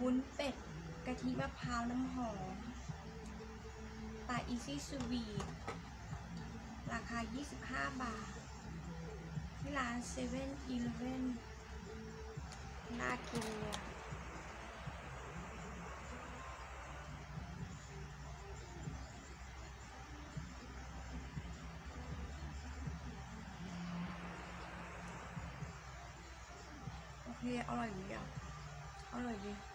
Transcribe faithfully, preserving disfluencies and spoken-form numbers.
วุ้นเป็ดกะทิมะพร้าวน้ำหอมปลาอีซี่สวีทราคายี่สิบห้าบาทที่ร้านเซเว่นอีเลฟเว่นน่ากินเลยโอเคอร่อยดีอ่ะอร่อยดี